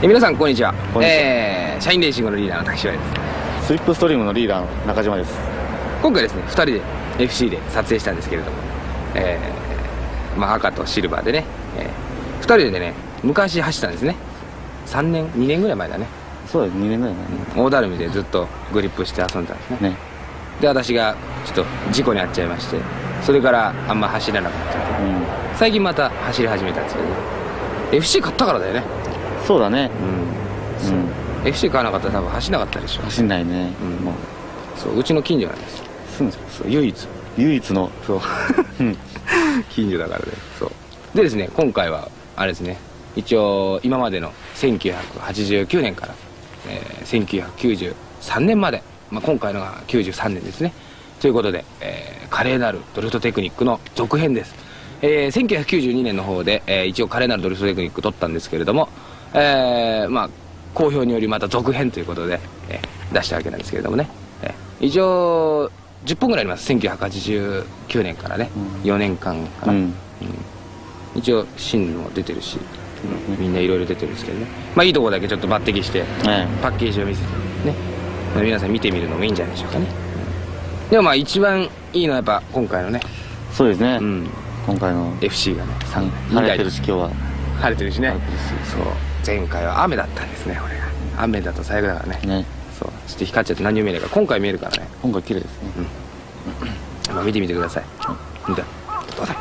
皆さんこんにちは。 こんにちは。 社員レーシングのリーダーの滝島です。 スリップストリームのリーダーの中島です。 今回ですね、2人で FC で撮影したんですけれども、赤とシルバーでね、2人でね、昔走ったんですね。2年ぐらい前だね。 そうだ、2年ぐらい前ね。 大だるみでずっとグリップして遊んだんですね。 ね。 で、私がちょっと事故に遭っちゃいまして、それからあんま走らなくなっちゃって、最近また走り始めたんですけど、FC 買ったからだよね。 そうだね。 FC 買わなかったら多分走んなかったでしょ。 走んないね。 もうそううちの近所なんです。 住んでる。 そう唯一のそう近所だからね。そうでですね、今回はあれですね、一応今までの1989年から、1993年まで、今回のが93年ですねということで、華麗なるドリフトテクニックの続編です。1992年の方で、一応華麗なるドリフトテクニック取ったんですけれども、好評によりまた続編ということで、出したわけなんですけれどもね、一応10本ぐらいあります。1989年からね、4年間かな、一応新も出てるし、みんないろいろ出てるんですけどね、いいところだけちょっと抜擢して、パッケージを見せてね、皆さん見てみるのもいいんじゃないでしょうかね。でも一番いいのはやっぱ今回のね。 そうですね、今回の FC がね、 晴れてるし、今日は晴れてるしね。そう前回は雨だったんですね。これが雨だと最悪だからね。そうちょっと光っちゃって何にも見えないから、今回見えるからね。 今回綺麗ですね。 見てみてください。見てどうだ。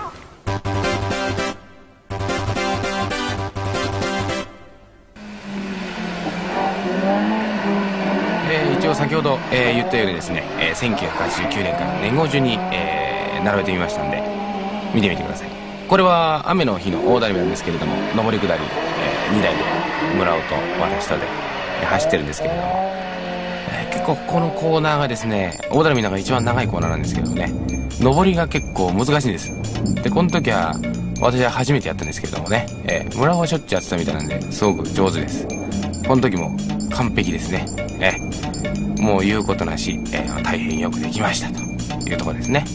一応先ほど、言ったようにですね、1989年から年号順に、並べてみましたんで見てみてください。これは雨の日の大だるみなんですけれども、上り下り、2台で村尾と私とで走ってるんですけれども、結構このコーナーがですね、大だるみの中で一番長いコーナーなんですけどね、上りが結構難しいんです。でこの時は私は初めてやったんですけれどもね、村尾はしょっちゅうやってたみたいなんですごく上手です。この時も完璧ですね。もう言うことなし、大変よくできましたというところですね。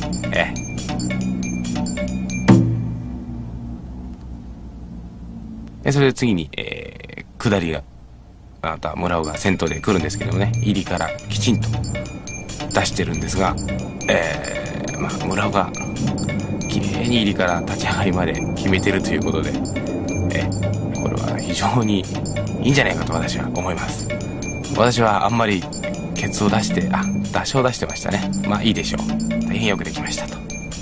それで次に、下りがまた村尾が先頭で来るんですけどもね、入りからきちんと出してるんですが、村尾がきれいに入りから立ち上がりまで決めてるということで、これは非常にいいんじゃないかと私は思います。私はあんまりケツを出して出しを出してましたね。いいでしょう。大変よくできましたと。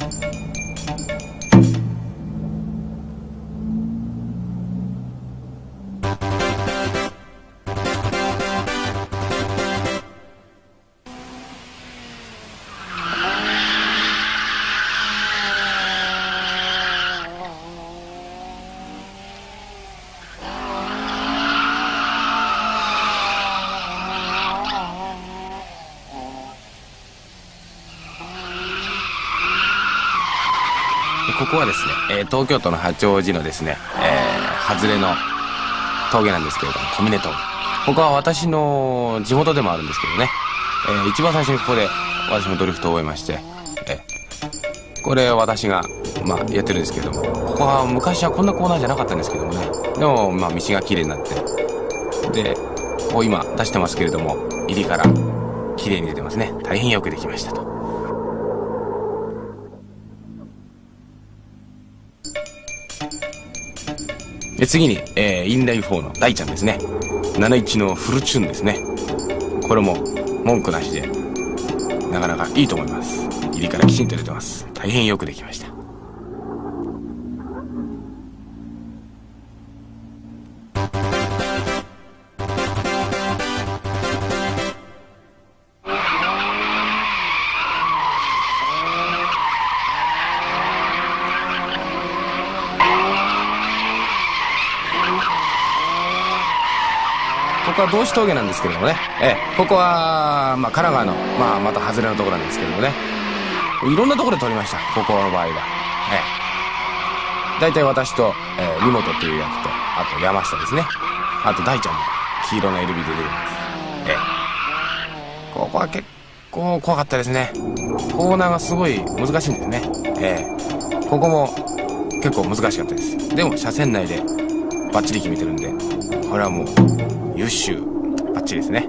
ここはですね、東京都の八王子のですね、外れの峠なんですけれども、小峰峠。ここは私の地元でもあるんですけどね、一番最初にここで私もドリフトを終えまして、これを私が、やってるんですけども、ここは昔はこんなコーナーじゃなかったんですけどもね、でも道が綺麗になって、でここ今出してますけれども、入りから綺麗に出てますね。大変よくできましたと。次に、インライ4の大ちゃんですね。71のフルチューンですね。これも文句なしでなかなかいいと思います。入りからきちんと出てます。大変よくできました。ここは道志峠なんですけれどもね、ここは、神奈川の、また外れのところなんですけどもね、いろんなところで撮りました。ここの場合は、大体私と、三本という役と、あと山下ですね、あと大ちゃんも黄色の LB で出てます。ここは結構怖かったですね。コーナーがすごい難しいんですね。ここも結構難しかったです。でも車線内でバッチリ決めてるんで、 これはもう優秀バッチリですね。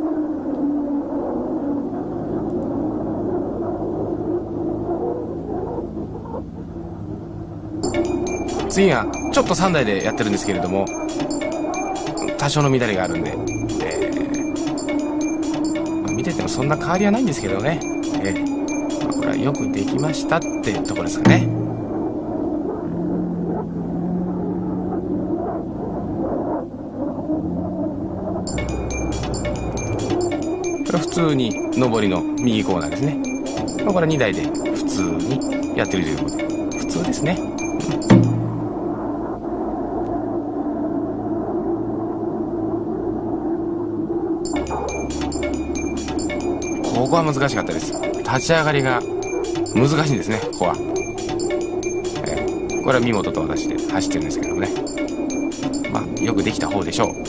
次はちょっと3台でやってるんですけれども、多少の乱れがあるんで、見ててもそんな変わりはないんですけどね、これはよくできましたっていうところですかね。これは普通に上りの右コーナーですね。これは2台で普通にやってるということで、普通ですね。ここは難しかったです。立ち上がりが難しいんですね、ここは。これは見事と私で走ってるんですけどもね。まあ、よくできた方でしょう。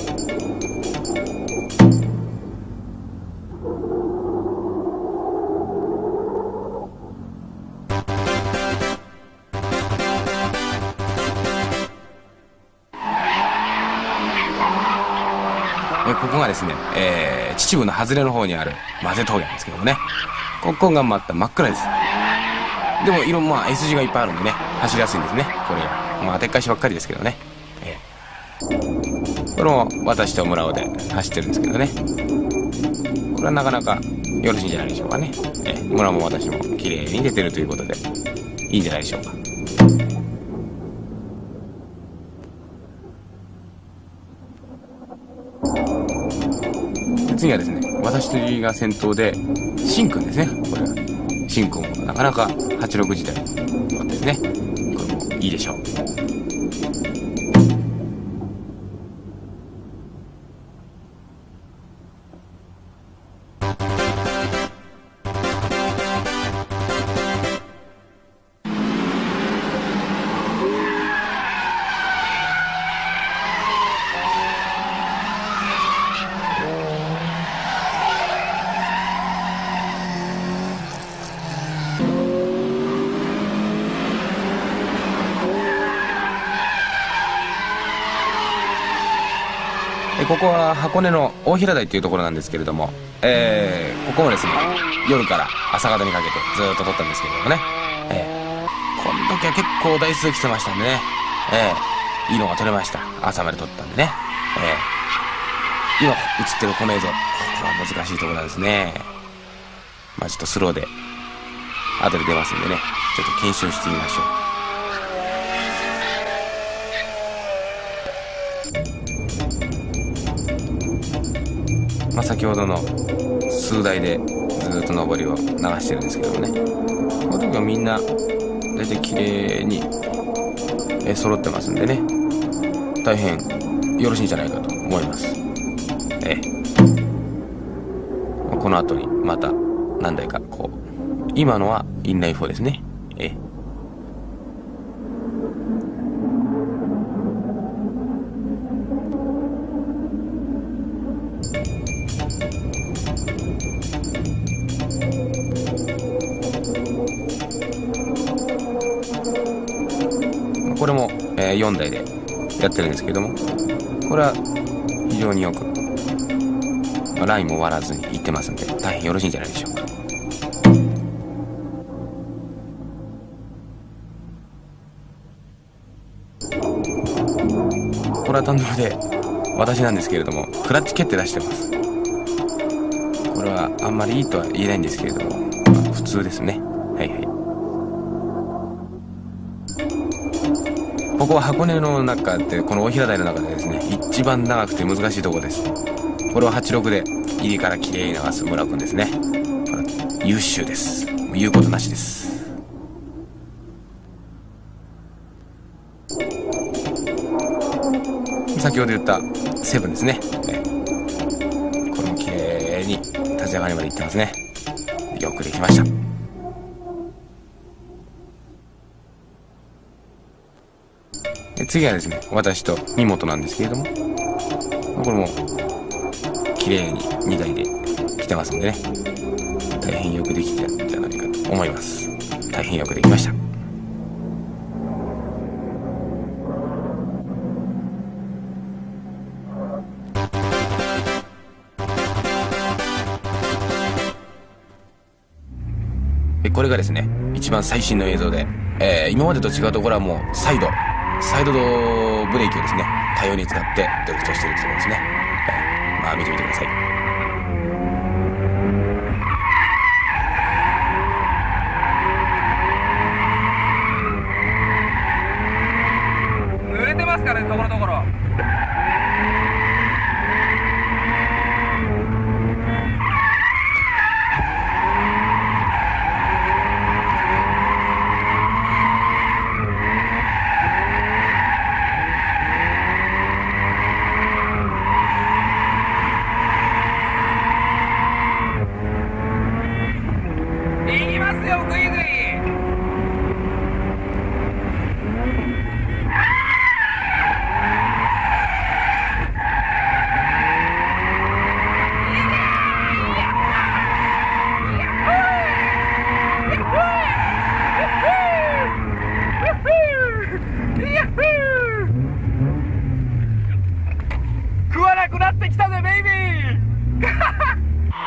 ここがですね、秩父の外れの方にある混ぜ峠なんですけどもね、ここがまた真っ暗です。でも色もまあ S 字がいっぱいあるんでね、走りやすいんですね。これがまあでっかいしばっかりですけどね、これも私と村尾で走ってるんですけどね、これはなかなかよろしいんじゃないでしょうかね。村も私も綺麗に出てるということでいいんじゃないでしょうか。次はですね、私が先頭でシンくんですね。これはシンくんもなかなか86時代乗ってね、これもいいでしょう。ここは箱根の大平台っていうところなんですけれども、ここもですね、夜から朝方にかけてずーっと撮ったんですけれどもね、この時は結構台数来てましたんでね、いいのが撮れました。朝まで撮ったんでね、今映ってるこの映像、ここは難しいところなんですね。まあちょっとスローで後で出ますんでね、ちょっと検証してみましょう。まあ、先ほどの数台でずっと上りを流してるんですけどもね、この時はみんな大体綺麗に揃ってますんでね、大変よろしいんじゃないかと思います。この後にまた何台かこう、今のはインライン4ですね。これも、4台でやってるんですけども、これは非常によく、ラインも割らずにいってますんで、大変よろしいんじゃないでしょうか。これは単独で私なんですけれども、クラッチ決定出してます。これはあんまりいいとは言えないんですけれども、普通ですね。はいはい。ここは箱根の中で、この大平台の中でですね、一番長くて難しいところです。これを86で入りから綺麗に流す村尾くんですね。これ優秀です。言うことなしです。先ほど言ったセブンですね。これも綺麗に立ち上がりまでいってますね。よくできました。次はですね、私と身元なんですけれども、これも綺麗に2台で来てますんでね、大変よくできてたんじゃないかと思います。大変よくできました。 これがですね一番最新の映像で、今までと違うところはもうサイドブレーキをですね多様に使ってドリフトしているところですね。まあ見てみてください。 濡れてますからね、ところどころ。行きますよ、ぐいぐい。食わなくなってきたぜ、ベイビー。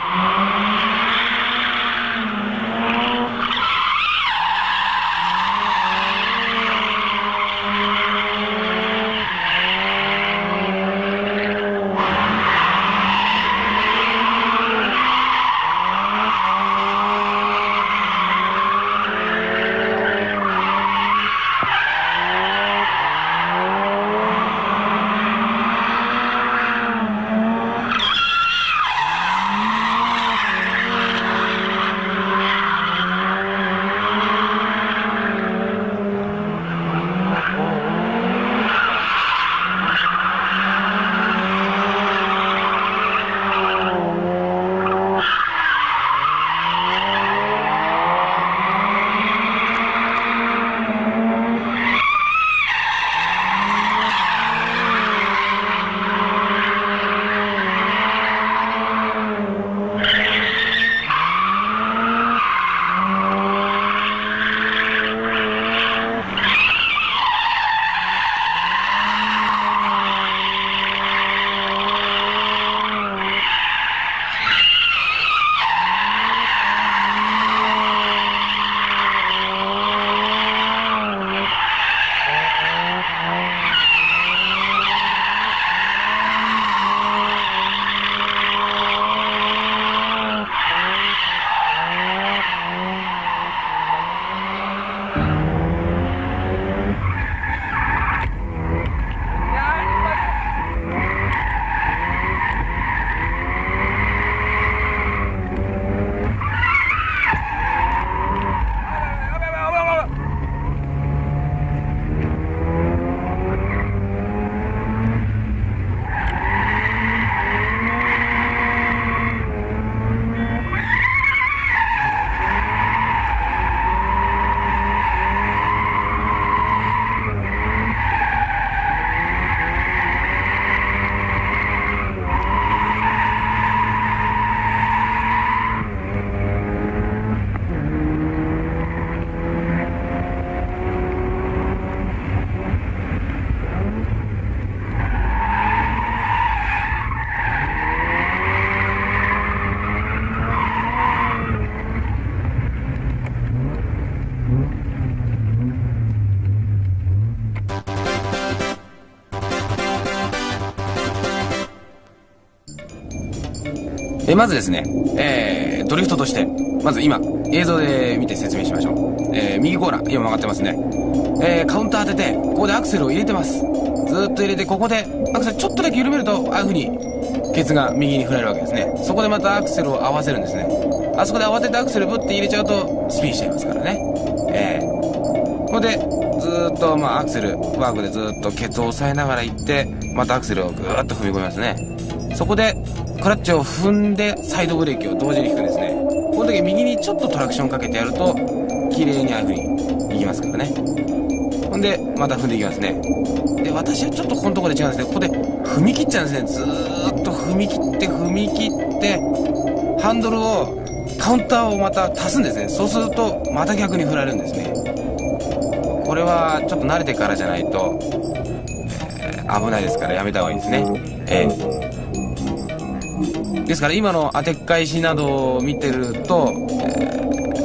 まずですね、ドリフトとして、まず今、映像で見て説明しましょう。右コーナー、今曲がってますね。カウンター当てて、ここでアクセルを入れてます。ずーっと入れて、ここでアクセルちょっとだけ緩めると、ああいう風に、ケツが右に振られるわけですね。そこでまたアクセルを合わせるんですね。あそこで慌ててアクセルブッて入れちゃうと、スピンしちゃいますからね。ここで、ずーっと、アクセル、ワークでずーっとケツを押さえながら行って、またアクセルをぐーっと踏み込みますね。そこで、クラッチを踏んでサイドブレーキを同時に引くんですね。この時右にちょっとトラクションかけてやると綺麗にああいう風にいきますからね。ほんでまた踏んでいきますね。で私はちょっとこのところで違うんですね。ここで踏み切っちゃうんですね。ずーっと踏み切ってハンドルをカウンターをまた足すんですね。そうするとまた逆に振られるんですね。これはちょっと慣れてからじゃないと、危ないですからやめた方がいいですね。ですから今の当て返しなどを見てると、そうです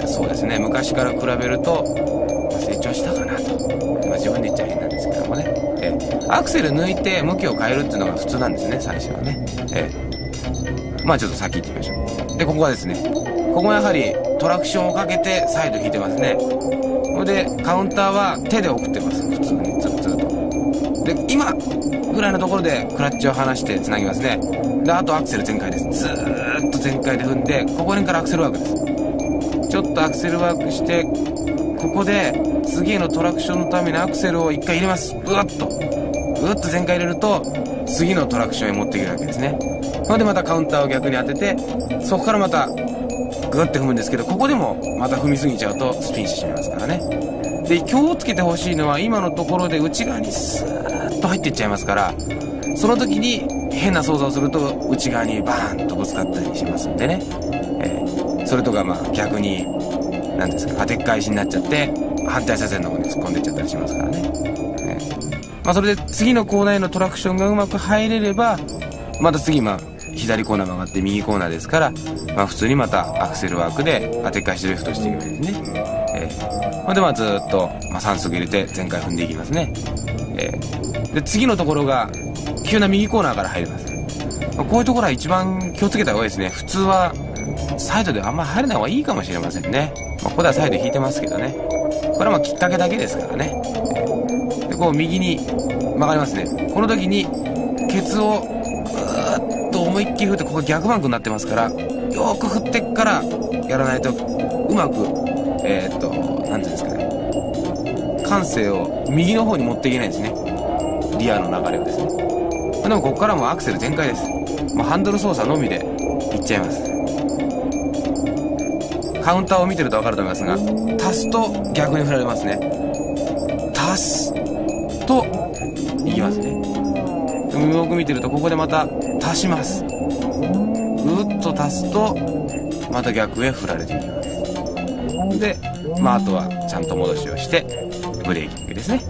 ですね、昔から比べると成長したかなと、自分で言っちゃ変なんですけどもね、アクセル抜いて向きを変えるっていうのが普通なんですね、最初はね。まあちょっと先行ってみましょう。でここはですね、ここはやはりトラクションをかけてサイド引いてますね。それでカウンターは手で送ってます、普通にずっと。で今ぐらいのところでクラッチを離してつなぎますね。であとアクセル全開です。ずーっと全開で踏んで、ここら辺からアクセルワークです。ちょっとアクセルワークして、ここで次へのトラクションのためにアクセルを1回入れます。ぐっと全開入れると次のトラクションへ持っていけるわけですね。それでまたカウンターを逆に当てて、そこからまたグッて踏むんですけど、ここでもまた踏みすぎちゃうとスピンしてしまいますからね。で気をつけてほしいのは、今のところで内側にスーッと入っていっちゃいますから、その時に変な操作をすると内側にバーンとぶつかったりしますんでね、それとかまあ逆に何ですか、当てっ返しになっちゃって反対車線の方に突っ込んでいっちゃったりしますからね。まあそれで次のコーナーへのトラクションがうまく入れれば、また次左コーナー曲がって右コーナーですから、普通にまたアクセルワークで当てっ返しでリフトしていくわけですね。でずっと3速入れて全開踏んでいきますね。で次のところが急な右コーナーから入ります。こういうところは一番気をつけた方がいいですね。普通はサイドであんまり入れない方がいいかもしれませんね。ここではサイド引いてますけどね、これはきっかけだけですからね。でこう右に曲がりますね。この時にケツをぐーっと思いっきり振って、ここ逆バンクになってますから、よーく振ってからやらないとうまくなんていうんですかね、感性を右の方に持っていけないんですね、リアの流れをですね。でもここからもアクセル全開です。ハンドル操作のみでいっちゃいます。カウンターを見てると分かると思いますが、足すと逆に振られますね。足すといきますね。よく見てるとここでまた足します。ぐっと足すとまた逆へ振られていきます。であとはちゃんと戻しをしてブレーキングですね。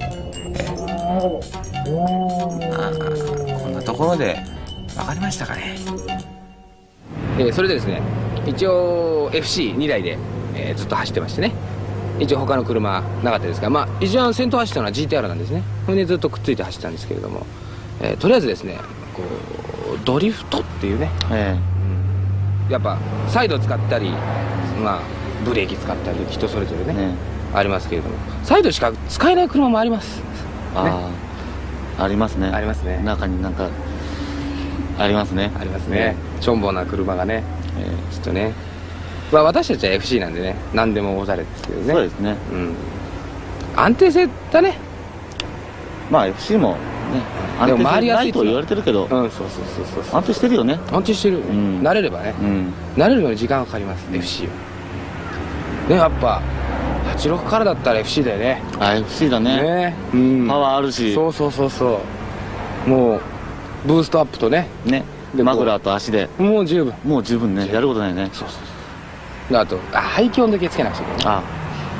こんなところで分かりましたかね。それでですね、一応 FC2 台で、ずっと走ってましてね、一応他の車なかったですが、一番先頭走ったのは GTR なんですね。それでずっとくっついて走ったんですけれども、とりあえずですね、こうドリフトっていうね、やっぱサイド使ったり、ブレーキ使ったり人それぞれね、ありますけれども、サイドしか使えない車もあります。 ありますね。 ありますね。 中になんかありますね。 ありますね。ちょんぼな車がね、きっとね。私たちは FC なんでね、何でもござれですけどね。 そうですね。 安定性だね。 FC もね、 でも回りやすいと言われてるけど、 そう安定してるよね。 安定してる。慣れればね、慣れるのに時間がかかります、FC は。ね、やっぱ86からだったら FC だよね。 FC だね。パワーあるし。 そうもうブーストアップとね、 マフラーと足でもう十分ね、やることないね。 あと排気音だけつけなくちゃいけない。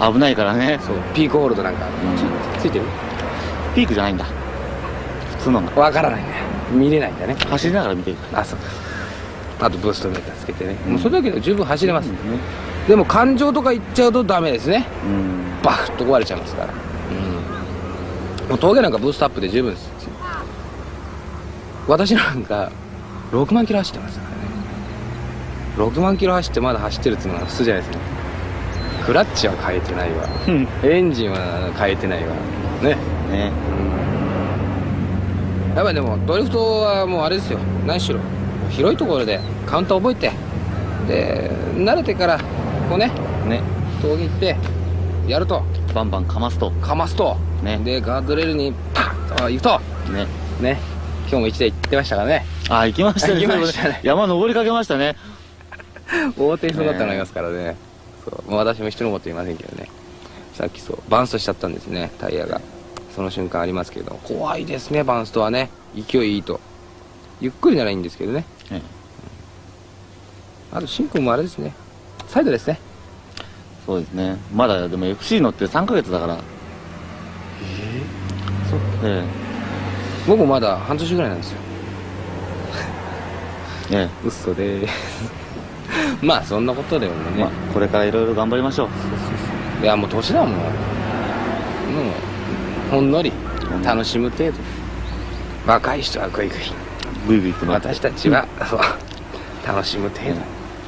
危ないからね。 ピークホールドなんかついてる？ ピークじゃないんだ、普通のが分からないんだよ、見れないんだね。 走りながら見てる。 そうか。あとブーストメーターつけてね、もうそれだけで十分走れます。でも感情とかいっちゃうとダメですね。バフッと壊れちゃいますから。もう峠なんかブーストアップで十分です。私なんか6万キロ走ってますからね。6万キロ走ってまだ走ってるっていうのは普通じゃないですね。クラッチは変えてないわ、エンジンは変えてないわね。やっぱりでもドリフトはもうあれですよ、何しろ広いところでカウンター覚えて、で慣れてからこうね峠行ってやると、 バンバンかますとでガードレールにパッと行くとね。今日も1台行ってましたからね。 行きましたね。山登りかけましたね。 大転そうだったのありますからね。私も人のこと言いませんけどね、さっきバンストしちゃったんですね、タイヤが。その瞬間ありますけど、怖いですね、バンストはね。勢いいいとゆっくりならいいんですけどね。あとシンくんもあれですね、サイドですね。 そうですね。まだでも FC 乗って3ヶ月だから。 僕もまだ半年ぐらいなんですよ。 嘘でーす。 まあそんなことでもね、 まあ、これからいろいろ頑張りましょう。 いやもう年だもん、もうほんのり楽しむ程度、若い人はグイグイ、 グイグイとなって私たちは、そう楽しむ程度、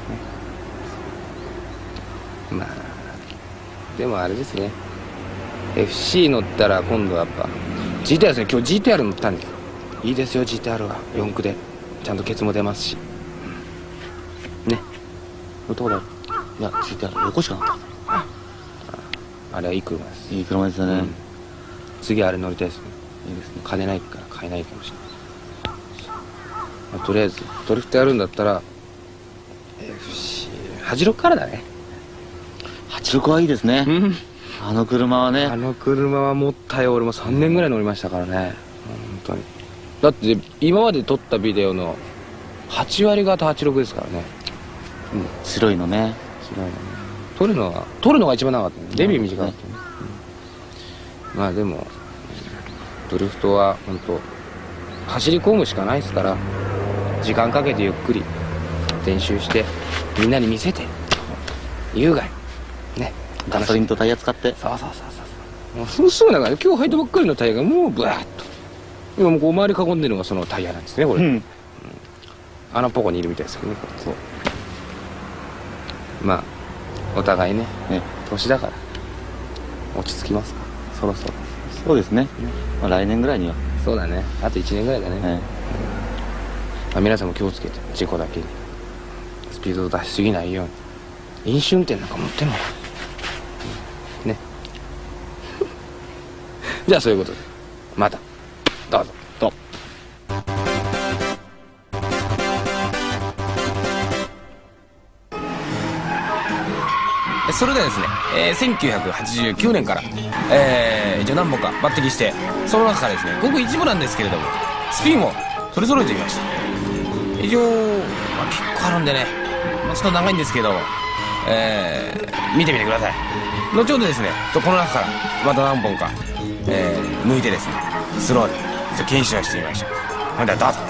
まあでもあれですね、 FC 乗ったら今度はやっぱ GTR ですね。今日 GTR 乗ったんですよ。いいですよ GTR は4駆でちゃんとケツも出ますし、ね。 乗ったことある？いや、ついてある。横しかなかった。 あれはいい車です。 いい車ですよね。 次あれ乗りたいですね。 いいですね。 金ないから買えないかもしれない。まあ、とりあえずドリフトやるんだったら FC 86からだね。 86はいいですね。あの車はね。 あの車は持ったよ。俺も3年ぐらい乗りましたからね、本当に。だって今まで撮ったビデオの8割方86ですからね。 白いのね。 白いのね。撮るのが一番長かったね。デビュー短かったね。まあでもドリフトは本当走り込むしかないですから、時間かけてゆっくり練習してみんなに見せて優雅にね、 ガソリンとタイヤ使って。 そうもうすぐだから、今日履いたばっかりのタイヤがもうブワーッと、今もうこう周り囲んでるのがそのタイヤなんですね、これ。穴ポコにいるみたいですけどね。そう、まあお互いね、年だから落ち着きますか、そろそろ。 そうですね。まあ、来年ぐらいには。 そうだね、あと1年ぐらいだね。まあ、皆さんも気をつけて、事故だけにスピードを出しすぎないように。飲酒運転なんか持ってんのかね。じゃあそういうことでまたどうぞ。それではですね、1989年から、一応何本か抜擢して、その中からですね、ごく一部なんですけれどもスピンを取り揃えてみました。以上、結構あるんでね、ちょっと長いんですけど、見てみてください。後ほどですね、この中からまた何本か、抜いてですね、スローで検証してみましょう。それではどうぞ。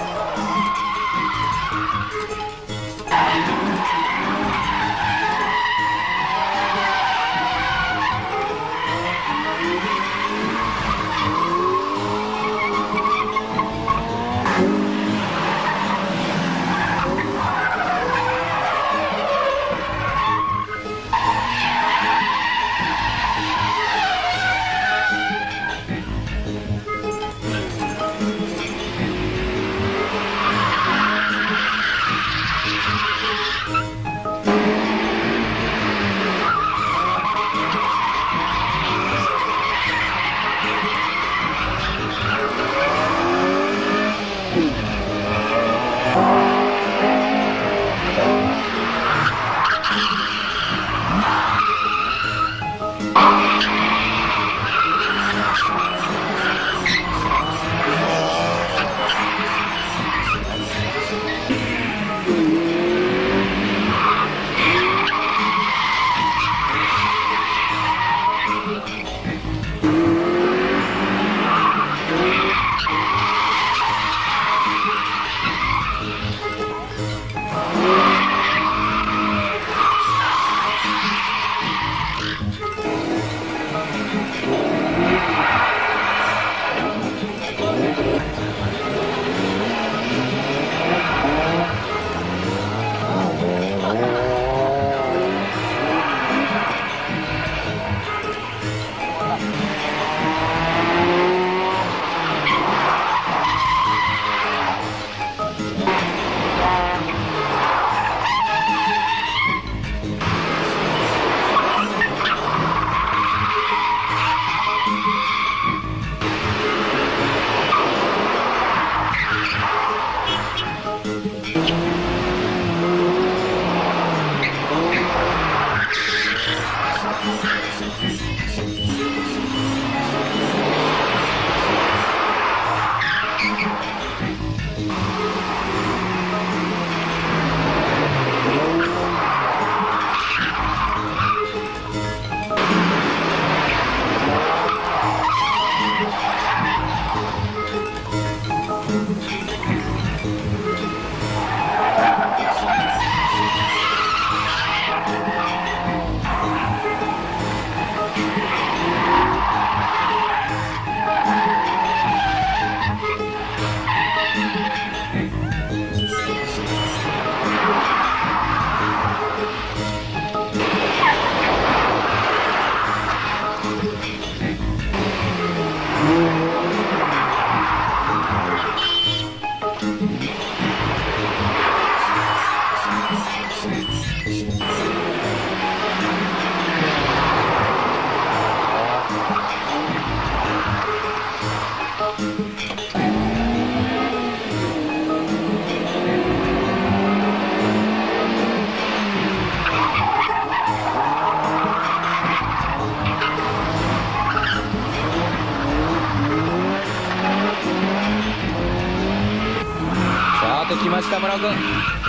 さて来ました村尾君。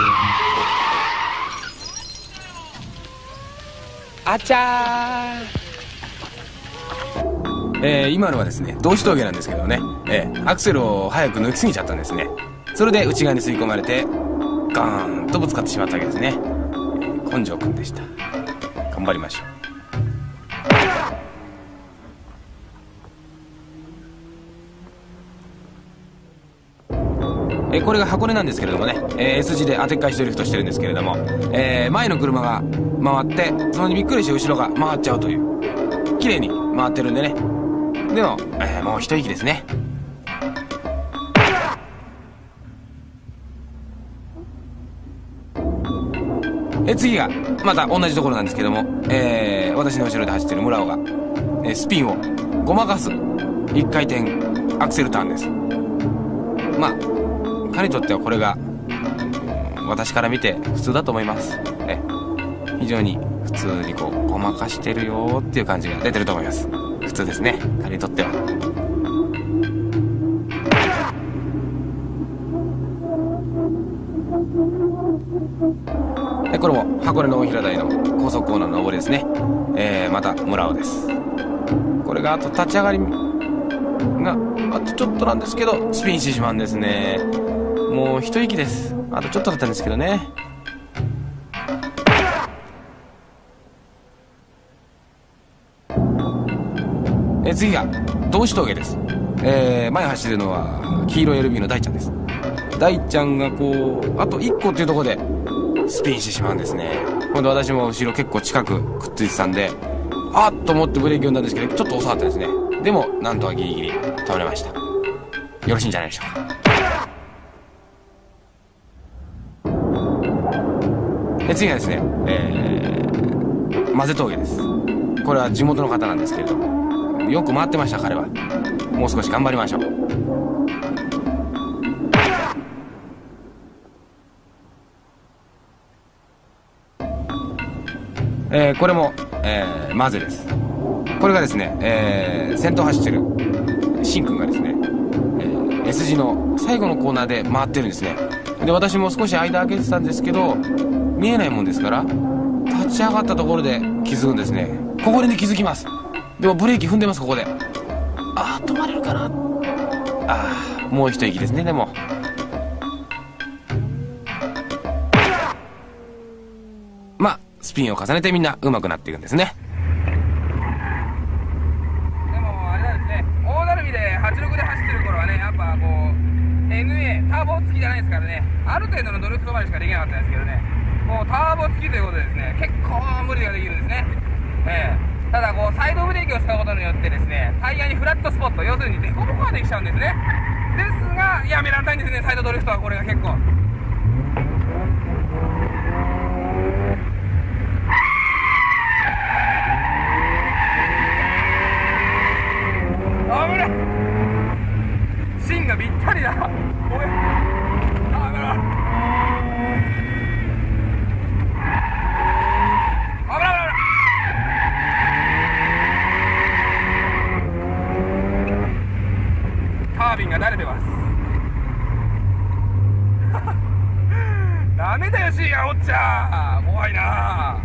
あちゃー。今のはですね同士峠なんですけどね、アクセルを早く抜きすぎちゃったんですね。それで内側に吸い込まれてガーンとぶつかってしまったわけですね。根性君でした。頑張りましょう。これが箱根なんですけれどもね、S 字で当てっかえしドリフトしてるんですけれども、前の車が回ってそれにびっくりして後ろが回っちゃうという綺麗に回ってるんでね。でも、もう一息ですね。次がまた同じところなんですけども、私の後ろで走ってる村尾が、スピンをごまかす1回転アクセルターンです。まあ彼にとってはこれが私から見て普通だと思います。非常に普通にこうごまかしてるよっていう感じが出てると思います。普通ですね、彼にとっては。これも箱根の大平台の高速コーナーの上りですね。また村尾です。これがあと立ち上がりがあとちょっとなんですけどスピンしてしまうんですね。もう一息です。あとちょっとだったんですけどね。次が道志峠です。前走ってるのは黄色い LB の大ちゃんです。大ちゃんがこうあと1個っていうところでスピンしてしまうんですね。今度私も後ろ結構近くくっついてたんであっと思ってブレーキ踏んだんですけどちょっと遅かったですね。でもなんとかギリギリ倒れました。よろしいんじゃないでしょうか。次がですね、混ぜ峠です。これは地元の方なんですけれどもよく回ってました。彼はもう少し頑張りましょう。これも、混ぜです。これがですね、先頭走ってるシンくんがですね、S 字の最後のコーナーで回ってるんですね。で私も少し間空けてたんですけど見えないもんですから立ち上がったところで気づくんですね。ここで気づきます。でもブレーキ踏んでます。ここで止まれるかな。もう一息ですね。でもまあスピンを重ねてみんな上手くなっていくんですね。 でもあれなんですね、大鳴海で86で走ってる頃はね、やっぱこう NA ターボ付きじゃないですからね、ある程度のドリフトまでしかできなかったんですけどね、もうターボ付きということでですね、結構無理ができるんですね。ただこうサイドブレーキを使うことによってですね、タイヤにフラットスポット、要するに凸凹ができちゃうんですね。ですがやめられないんですね、サイドドリフトは。これが結構危ない。芯がぴったりだ。ごめん。危ない。タービンが慣れてます。ダメだよ、シーがおっちゃ怖いな。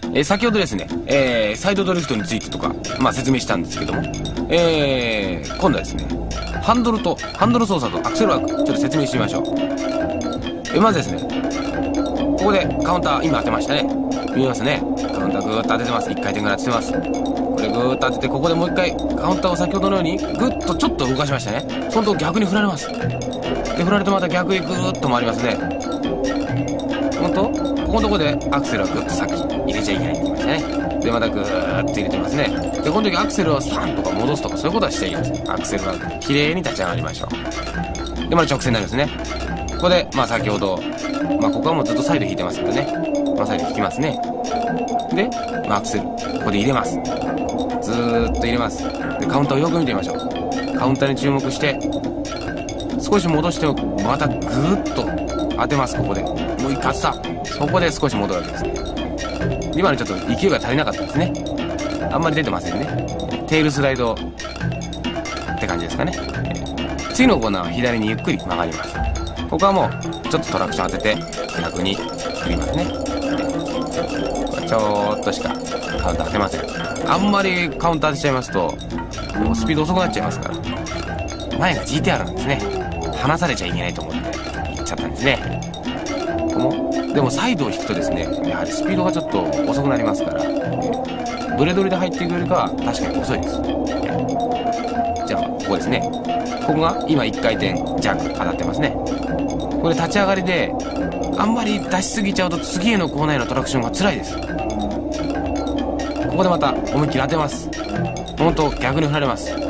先ほどですね、サイドドリフトについてとか、説明したんですけども、今度はですね、ハンドル操作とアクセルワーク、ちょっと説明してみましょう。まずですね、ここでカウンター今当てましたね。見えますね。カウンターぐーっと当ててます。1回転ぐらい当ててます。これぐーっと当てて、ここでもう1回カウンターを先ほどのようにぐっとちょっと動かしましたね。そのと逆に振られます。で振られてまた逆へぐーっと回りますね。本当ここのとこでアクセルはぐっと先入れちゃいけないって言いましたね。でまたぐーっと入れてますね。でこの時アクセルを3とか戻すとかそういうことはしちゃいけないです。アクセルは綺麗に立ち上がりましょう。でまた直線になりますね。ここで先ほどここはもうずっとサイド引いてますけどね、サイド引きますね。で、アクセルここで入れます。ずーっと入れます。でカウンターをよく見てみましょう。カウンターに注目して少し戻してまたぐーっと当てます。ここでもう一回当てた。そこで少し戻るわけですね。今のちょっと勢いが足りなかったですね。あんまり出てませんね。テールスライドって感じですかね。次のコーナーは左にゆっくり曲がります。ここはもうちょっとトラクション当てて逆に振りますね。ちょっとしかカウンター当てません。あんまりカウンター当てちゃいますともうスピード遅くなっちゃいますから。前が GTR なんですね。離されちゃいけないと思って行っちゃったんですね。でもサイドを引くとですね、やはりスピードがちょっと遅くなりますから、ドレドレで入っていくよりかは確かに遅いです。じゃあここですね。ここが今1回転弱当たってますね。これ立ち上がりであんまり出しすぎちゃうと次へのコーナーへのトラクションが辛いです。ここでまた思いっきり当てます。本当逆に振られます。ぐ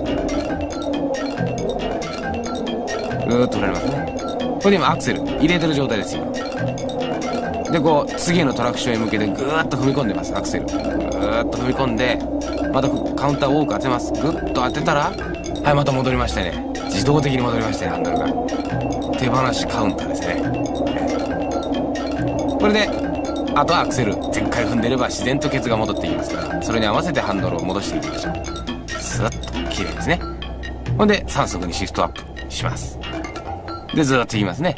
ーっと振られますね。これで今アクセル入れてる状態ですよ。でこう次へのトラクションへ向けてぐーっと踏み込んでます。アクセルぐーっと踏み込んでまたカウンターを多く当てます。ぐっと当てたらはいまた戻りましたね。自動的に戻りましたね。ハンドルが手放しカウンターですね。これであとはアクセル全開踏んでれば自然とケツが戻っていきますから、それに合わせてハンドルを戻していきましょう。スッと綺麗ですね。ほんで3速にシフトアップします。でずっといきますね。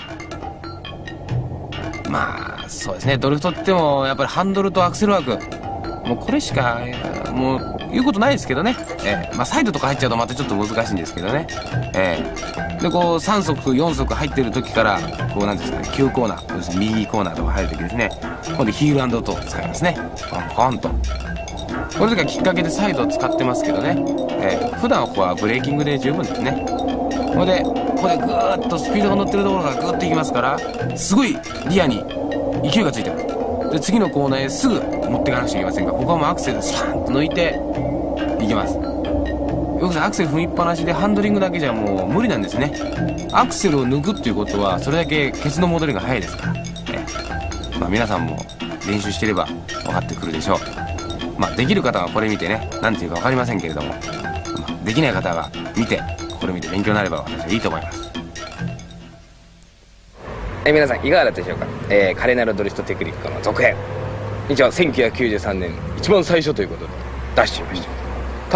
そうですね。ドリフトってもやっぱりハンドルとアクセルワークもうこれしかもう言うことないですけどね。サイドとか入っちゃうとまたちょっと難しいんですけどね。でこう3速4速入ってる時からこうなんですかね、急コーナー要するに右コーナーとか入る時ですね。今度ヒール&トを使いますね。ポンとこれとかきっかけでサイドを使ってますけどね。普段はここはブレーキングで十分ですね。これでぐーっとスピードが乗ってるところからぐーっといきますからすごいリアに勢いがついてます。で次のコーナーへすぐ持っていかなくちゃいけませんが、ここはもうアクセルスーンと抜いていきます。よくアクセル踏みっぱなしでハンドリングだけじゃもう無理なんですね。アクセルを抜くっていうことはそれだけケツの戻りが早いですから、皆さんも練習していれば分かってくるでしょう。できる方はこれ見てね何ていうか分かりませんけれども、できない方が見てこれ見て勉強になれば私はいいと思います。皆さんいかがだったでしょうか。華麗なるドリフトテクニックの続編一応1993年一番最初ということで出してみました。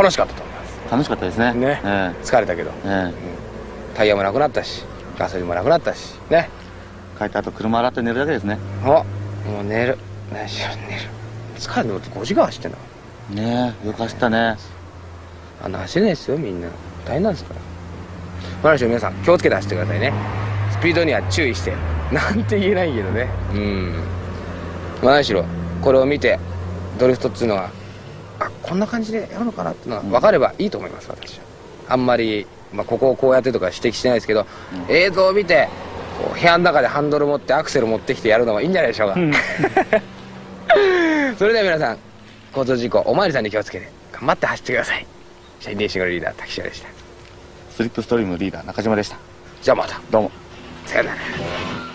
楽しかったと思います。 楽しかったですね。 疲れたけど、タイヤもなくなったしガソリンもなくなったしね。 帰った後車洗って寝るだけですね。 もう寝る何しろ寝る。疲れても5時間走ってんのねえよく走ったね。 走れないですよみんな。大変なんですから。何しろ皆さん気をつけて走ってくださいね。スピードには注意してなんて言えないけどね。何しろこれを見てドリフトっていうのはこんな感じでやるのかなっていうのは分かればいいと思います。私はあんまり、ここをこうやってとか指摘してないですけど、映像を見てこう部屋の中でハンドル持ってアクセル持ってきてやるのがいいんじゃないでしょうか。それでは皆さん交通事故おまわりさんに気をつけて頑張って走ってください。社員レーシングのリーダー滝下でした。 スリップストリームリーダー中島でした。 じゃあまたどうもさよなら。